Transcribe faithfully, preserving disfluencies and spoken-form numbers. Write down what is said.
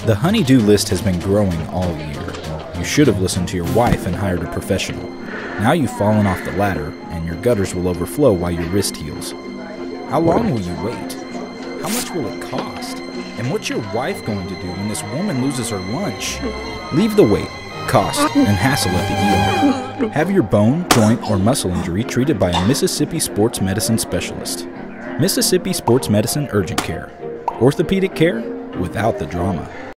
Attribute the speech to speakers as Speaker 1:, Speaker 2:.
Speaker 1: The honey-do list has been growing all year. You should have listened to your wife and hired a professional. Now you've fallen off the ladder, and your gutters will overflow while your wrist heals. How long will you wait? How much will it cost? And what's your wife going to do when this woman loses her lunch? Leave the wait, cost, and hassle at the E R. Have your bone, joint, or muscle injury treated by a Mississippi Sports Medicine specialist. Mississippi Sports Medicine Urgent Care. Orthopedic care without the drama.